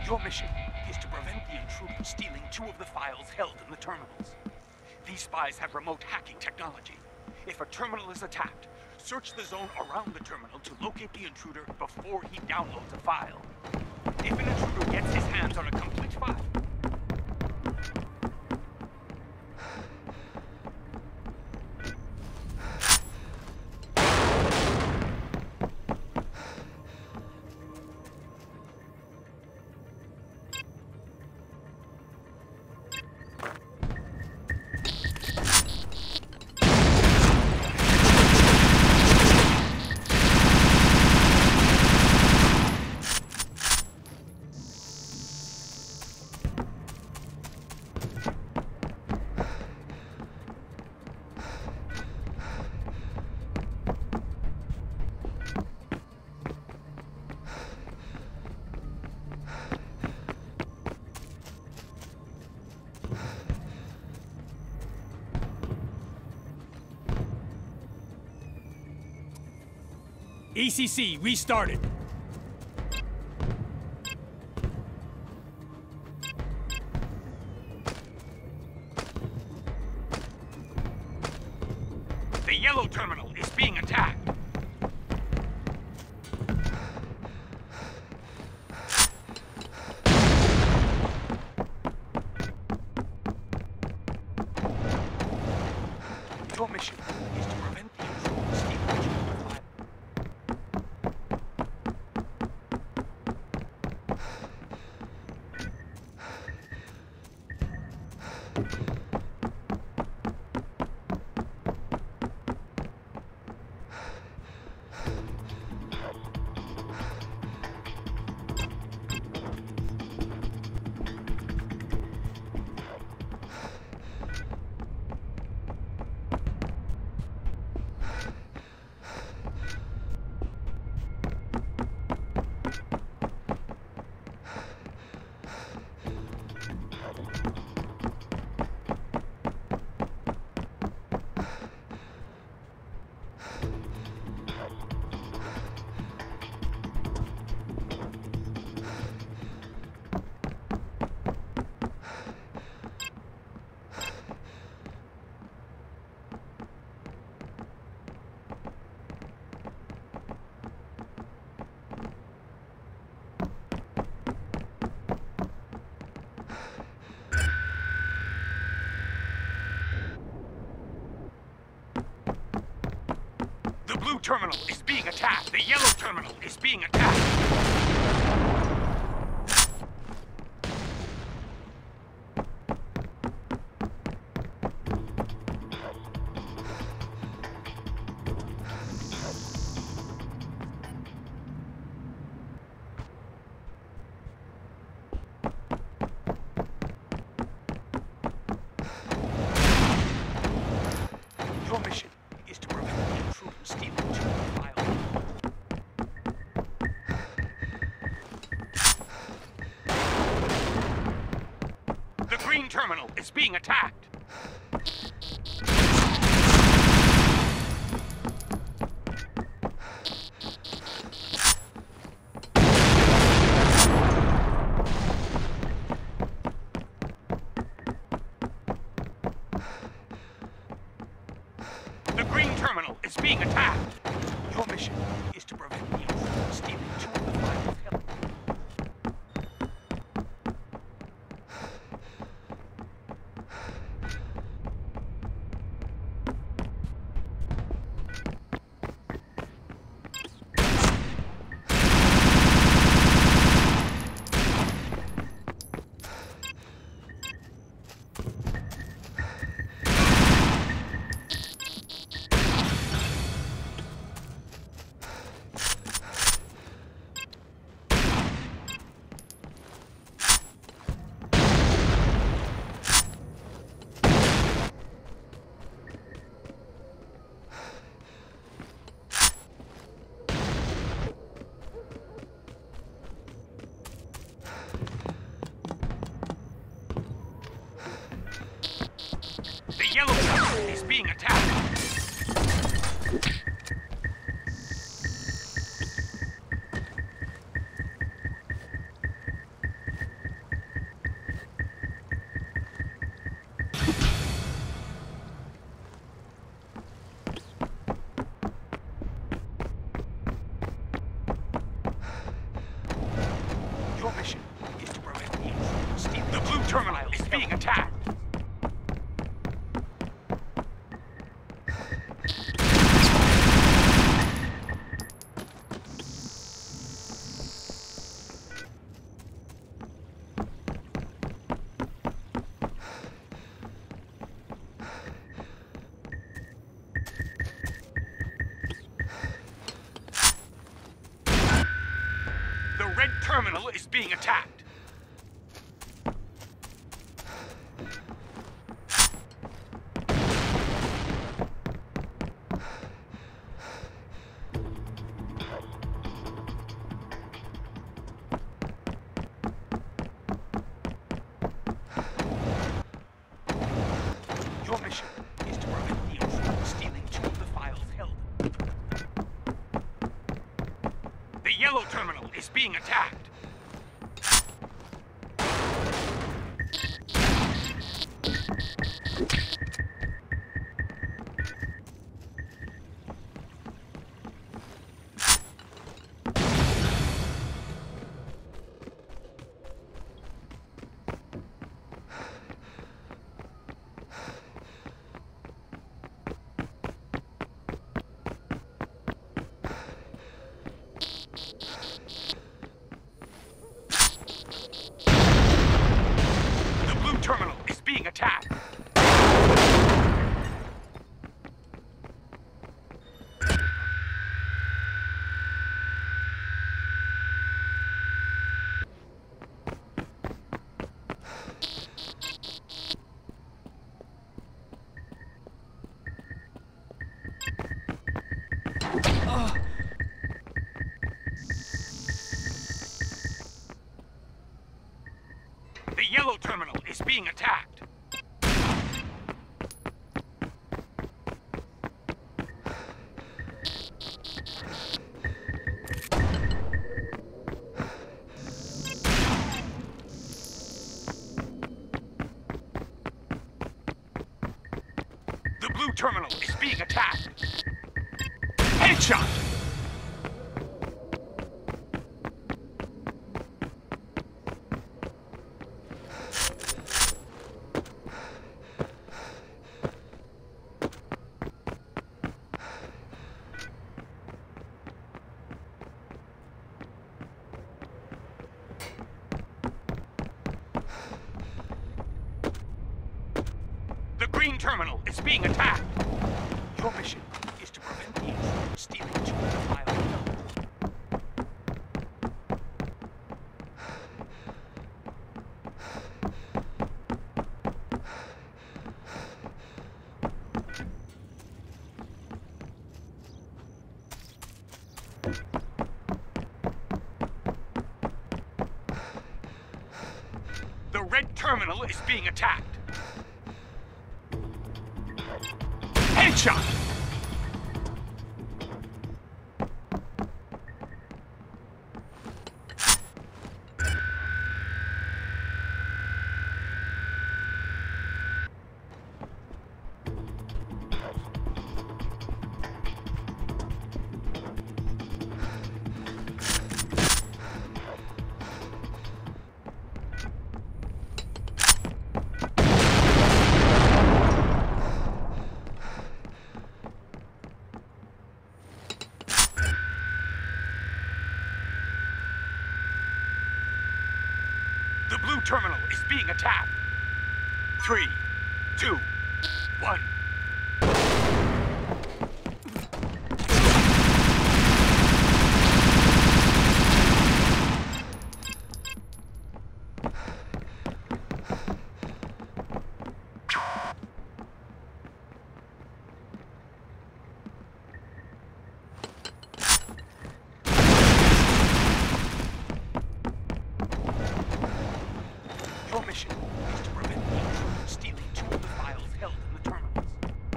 Your mission is to prevent the intruders stealing 2 of the files held in the terminals. These spies have remote hacking technology. If a terminal is attacked, search the zone around the terminal to locate the intruder before he downloads a file. If an intruder gets his hands on a complete file, ECC restarted. the yellow terminal is being attacked. Your mission is to prevent the intruders stealing 2 of the files. The blue terminal is being attacked. The yellow terminal is being attacked. Your mission is to prevent the intruders stealing 2 of the files. The green terminal is being attacked. The green terminal is being attacked. Your mission is to prevent the intruders stealing 2 of the files held. terminal is being attacked. Your mission is to prevent the intruder stealing 2 of the files held. The yellow terminal is being attacked. Terminal is being attacked. The yellow terminal is being attacked. The blue terminal is being attacked. Headshot! The green terminal is being attacked. Your mission is to prevent the intruder stealing 2 of the files held. The red terminal is being attacked. Headshot! The blue terminal is being attacked. 3, 2, 1. Your mission is to prevent the intruder stealing 2 of the files held in the terminals.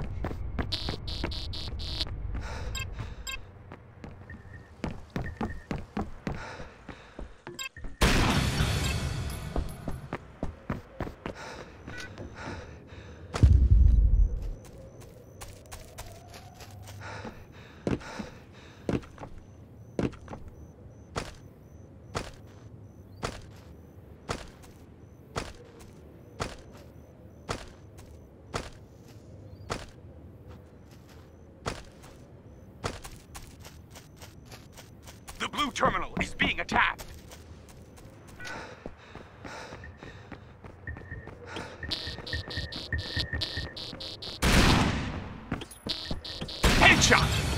The blue terminal is being attacked. Headshot!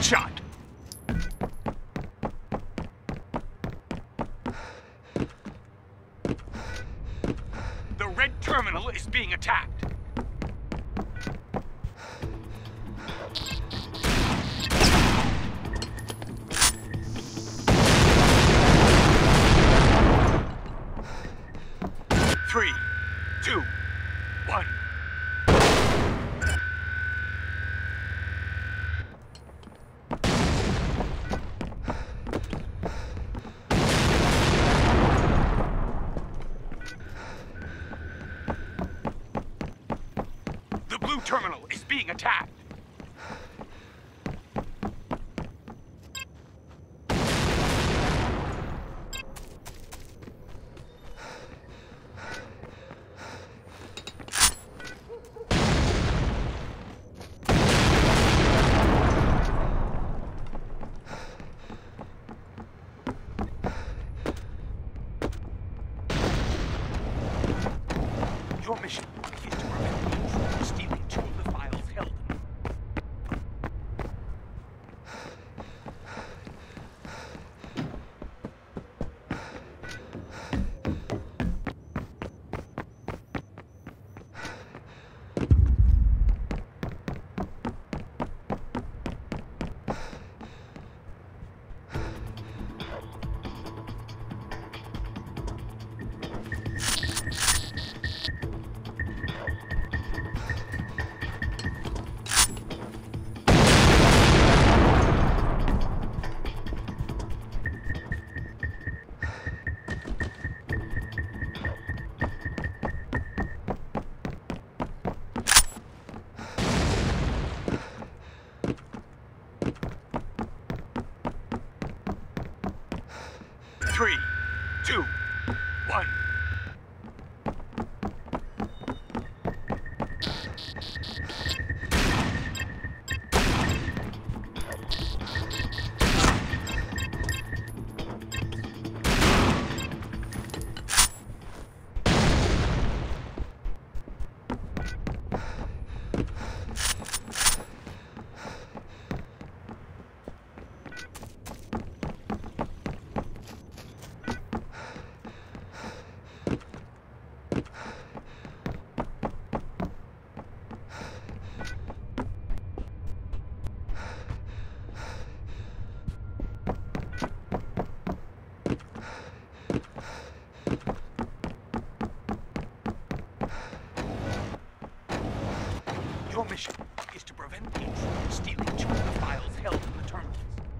Headshot! The red terminal is being attacked. Three, two, one. The blue terminal is being attacked. Your mission is to prevent the intruder from stealing 2 of the files held in Three, two, one. Your mission is to prevent the intruder from stealing 2 of the files held in the terminals.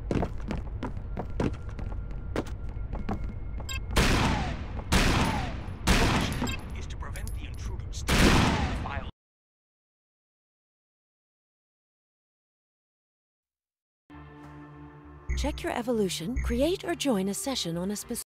Your mission is to prevent the intruder from stealing 2 of the files. Check your evolution, create or join a session on a specific